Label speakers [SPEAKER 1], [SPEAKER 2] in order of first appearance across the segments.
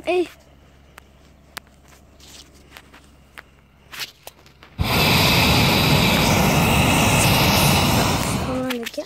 [SPEAKER 1] Hey. Come on, get.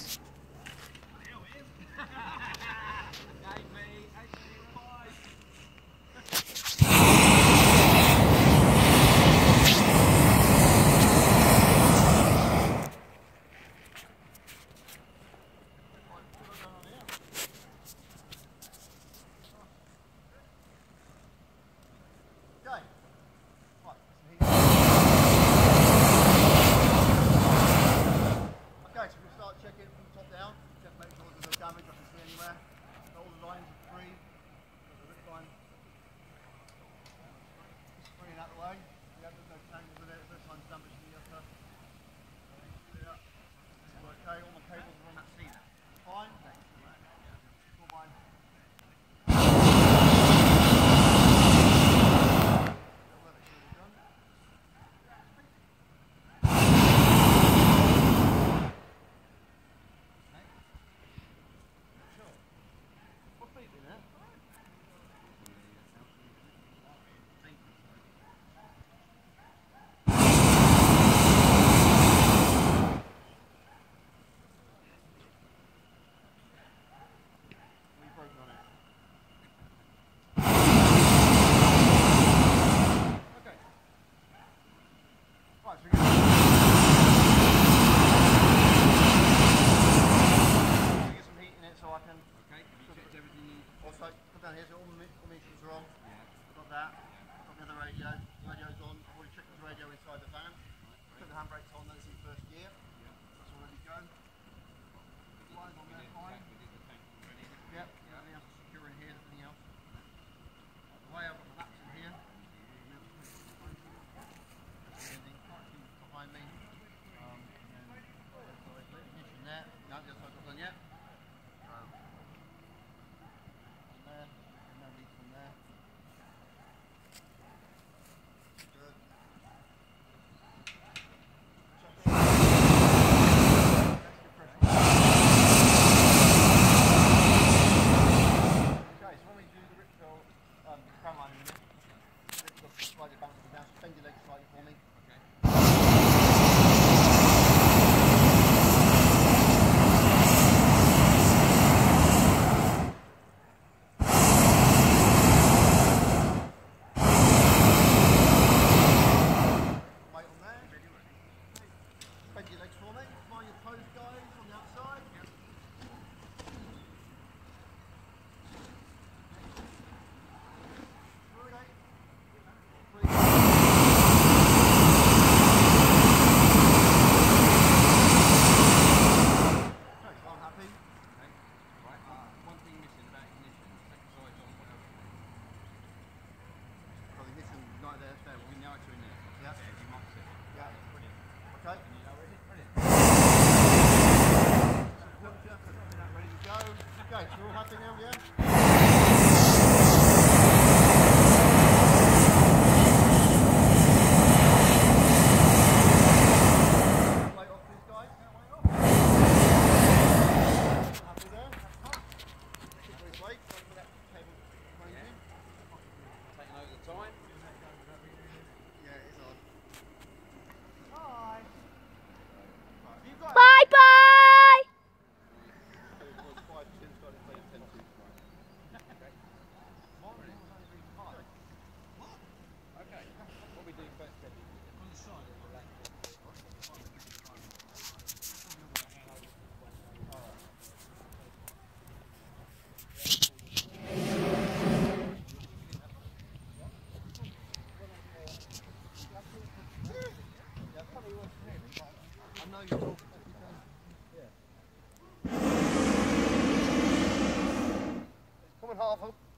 [SPEAKER 2] Check it from the top down, just make sure there's no damage I can see anywhere. All the lines are free. The rip line is free and out of the way. Yeah, there's no tangles with it, there's no damage in the upper. Yeah. All okay, all my cables are on that seat. Fine. All fine. Down here, so all the meters are on. Yeah. I've got that. I've got the other radio. The radio's on. I've already checked the radio inside the van. Put the handbrakes on, that's in first gear. Yeah. That's all ready to go. Lines on there, fine. Yep. Everything else is secure in here, everything else. The way I've got the maps in here. Everything behind me. Ignition there. No, the other side's not done yet. Slightly bouncing down, so bend your legs slightly for me. Weight on there. Bend your legs for me. Mind your toes, guys, on the outside. Okay. Ready to go. Okay, so we're all happy now, yeah? Light off these guys. Happy there? Keep these weights.
[SPEAKER 3] Taking over the time.
[SPEAKER 2] Yeah, it is on.
[SPEAKER 1] Bye bye.
[SPEAKER 3] Okay, what we do first, Debbie? On the side of the left.
[SPEAKER 2] I know you're talking. Yeah. Come on, Harville.